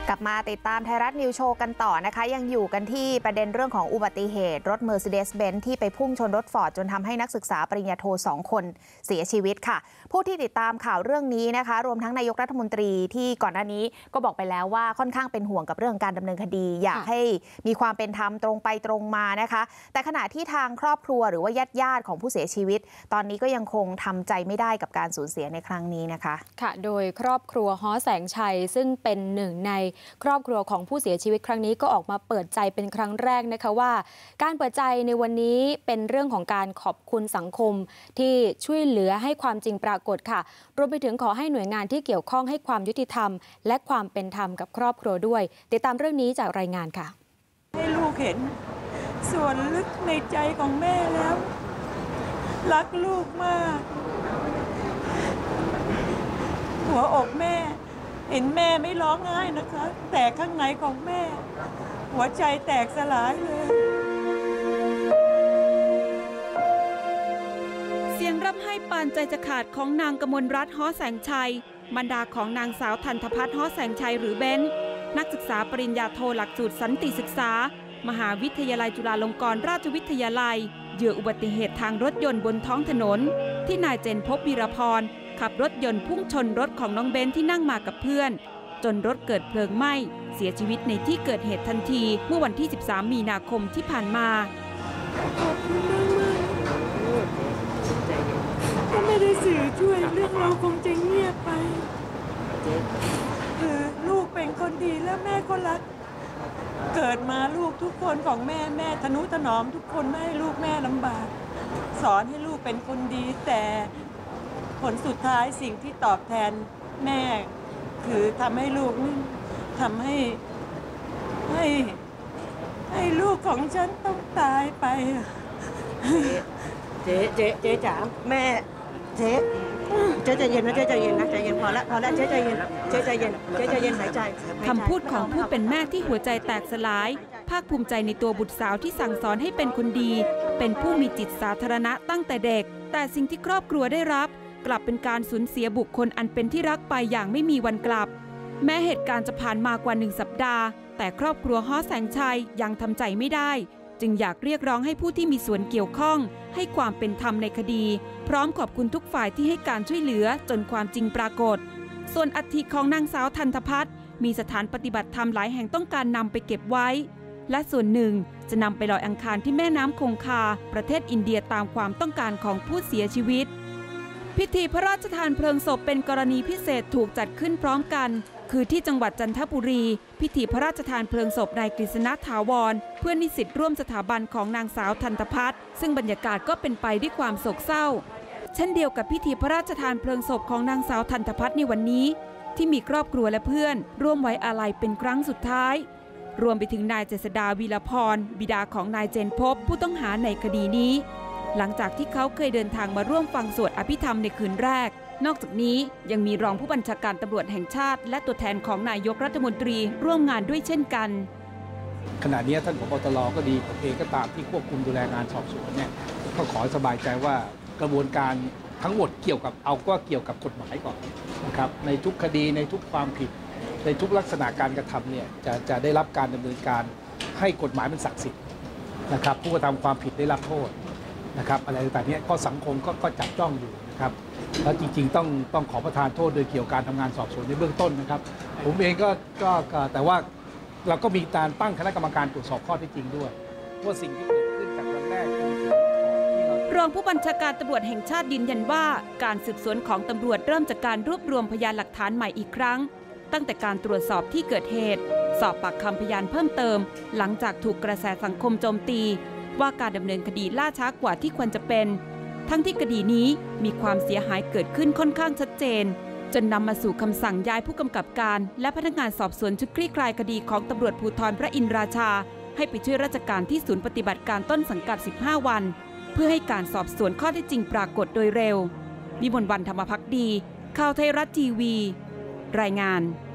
กลับมาติดตามไทยรัฐนิวโชว์กันต่อนะคะยังอยู่กันที่ประเด็นเรื่องของอุบัติเหตุรถ Mercedes-Benz ที่ไปพุ่งชนรถฟอร์ดจนทำให้นักศึกษาปริญญาโท2 คนเสียชีวิตค่ะผู้ที่ติดตามข่าวเรื่องนี้นะคะรวมทั้งนายกรัฐมนตรีที่ก่อนหน้านี้ก็บอกไปแล้วว่าค่อนข้างเป็นห่วงกับเรื่องการดำเนินคดีอยากให้มีความเป็นธรรมตรงไปตรงมานะคะแต่ขณะที่ทางครอบครัวหรือว่าญาติของผู้เสียชีวิตตอนนี้ก็ยังคงทำใจไม่ได้กับการสูญเสียในครั้งนี้นะคะค่ะโดยครอบครัวฮ้อแสงชัยซึ่งเป็นหนึ่งในครอบครัวของผู้เสียชีวิตครั้งนี้ก็ออกมาเปิดใจเป็นครั้งแรกนะคะว่าการเปิดใจในวันนี้เป็นเรื่องของการขอบคุณสังคมที่ช่วยเหลือให้ความจริงปรากฏค่ะรวมไปถึงขอให้หน่วยงานที่เกี่ยวข้องให้ความยุติธรรมและความเป็นธรรมกับครอบครัวด้วยติดตามเรื่องนี้จากรายงานค่ะให้ลูกเห็นส่วนลึกในใจของแม่แล้วรักลูกมากหัวอกแม่เห็นแม่ไม่ร้องไห้นะคะแต่ข้างในของแม่หัวใจแตกสลายเลยเสียงร่ำไห้ปานใจจะขาดของนางกมลรัตน์ฮ้อแสงชัยบรรดาของนางสาวทันธภัทรฮ้อแสงชัยหรือเบนนักศึกษาปริญญาโทหลักสูตรสันติศึกษามหาวิทยาลัยจุฬาลงกรณราชวิทยาลัยเหยื่ออุบัติเหตุทางรถยนต์บนท้องถนนที่นายเจนพบวีรพรขับรถยนต์พุ่งชนรถของน้องเบนที่นั่งมากับเพื่อนจนรถเกิดเพลิงไหม้เสียชีวิตในที่เกิดเหตุทันทีเมื่อวันที่ 13 มีนาคมที่ผ่านมาขอบคุณมากถ้าไม่ได้สื่อช่วยเรื่องเราคงจะเงียบไปคือลูกเป็นคนดีและแม่ก็รักเกิดมาลูกทุกคนของแม่ทนุถนอมทุกคนไม่ให้ลูกแม่ลำบากสอนให้ลูกเป็นคนดีแต่ผลสุดท้ายสิ่งที่ตอบแทนแม่คือทำให้ลูกทำให้ลูกของฉันต้องตายไปเจ๊จ๋าแม่เจ๊ใจเย็นนะเจ๊ใจเย็นนะใจเย็นพอแล้วเจ๊ใจเย็นเจ๊ใจเย็นหายใจคำพูดของผู้เป็นแม่ที่หัวใจแตกสลายภาคภูมิใจในตัวบุตรสาวที่สั่งสอนให้เป็นคนดีเป็นผู้มีจิตสาธารณะตั้งแต่เด็กแต่สิ่งที่ครอบครัวได้รับกลับเป็นการสูญเสียบุคคลอันเป็นที่รักไปอย่างไม่มีวันกลับแม้เหตุการณ์จะผ่านมากว่า1 สัปดาห์แต่ครอบครัวฮ้อแสงชัยยังทำใจไม่ได้จึงอยากเรียกร้องให้ผู้ที่มีส่วนเกี่ยวข้องให้ความเป็นธรรมในคดีพร้อมขอบคุณทุกฝ่ายที่ให้การช่วยเหลือจนความจริงปรากฏส่วนอัฐิของนางสาวทันธภัทรมีสถานปฏิบัติธรรมหลายแห่งต้องการนำไปเก็บไว้และส่วนหนึ่งจะนำไปลอยอังคารที่แม่น้ำคงคาประเทศอินเดียตามความต้องการของผู้เสียชีวิตพิธีพระราชทานเพลิงศพเป็นกรณีพิเศษถูกจัดขึ้นพร้อมกันคือที่จังหวัดจันทบุรีพิธีพระราชทานเพลิงศพนายกฤษณะถาวรเพื่อนนิสิตร่วมสถาบันของนางสาวทันธภัทรซึ่งบรรยากาศก็เป็นไปด้วยความโศกเศร้าเช่นเดียวกับพิธีพระราชทานเพลิงศพของนางสาวทันธภัทรในวันนี้ที่มีครอบครัวและเพื่อนร่วมไว้อาลัยเป็นครั้งสุดท้ายรวมไปถึงนายเจษฎาวีรพรบิดาของนายเจนพบผู้ต้องหาในคดีนี้หลังจากที่เขาเคยเดินทางมาร่วมฟังสวดอภิธรรมในคืนแรกนอกจากนี้ยังมีรองผู้บัญชาการตำรวจแห่งชาติและตัวแทนของนายกรัฐมนตรีร่วมงานด้วยเช่นกันขณะนี้ท่านผบ.ตร.ก็ดีผมเองก็ตามที่ควบคุมดูแลงานสอบสวนเนี่ยก็ขอสบายใจว่ากระบวนการทั้งหมดเกี่ยวกับกฎหมายก่อนนะครับในทุกคดีในทุกความผิดในทุกลักษณะการกระทำเนี่ยจะได้รับการดำเนินการให้กฎหมายมันศักดิ์สิทธิ์นะครับผู้กระทำความผิดได้รับโทษนะครับอะไรต่างๆนี้ก็สังคมก็จับจ้องอยู่นะครับแล้วจริงๆต้องขอประทานโทษโดยเกี่ยวกับการทำงานสอบสวนในเบื้องต้นนะครับผมเองก็แต่ว่าเราก็มีการตั้งคณะกรรมการตรวจสอบข้อเท็จจริงด้วยว่าสิ่งที่เกิดขึ้นจากวันแรกรองผู้บัญชาการตำรวจแห่งชาติยืนยันว่าการสืบสวนของตำรวจเริ่มจากการรวบรวมพยานหลักฐานใหม่อีกครั้งตั้งแต่การตรวจสอบที่เกิดเหตุสอบปากคำพยานเพิ่มเติมหลังจากถูกกระแสสังคมโจมตีว่าการดำเนินคดีล่าช้ากว่าที่ควรจะเป็นทั้งที่คดีนี้มีความเสียหายเกิดขึ้นค่อนข้างชัดเจนจนนำมาสู่คำสั่งย้ายผู้กำกับการและพนักงานสอบสวนชุดคลี่คลายคดีของตำรวจภูธรพระอินทร์ราชาให้ไปช่วยราชการที่ศูนย์ปฏิบัติการต้นสังกัด15 วันเพื่อให้การสอบสวนข้อเท็จจริงปรากฏโดยเร็ววิมลวรรณ ธรรมภักดีข่าวไทยรัฐทีวีรายงาน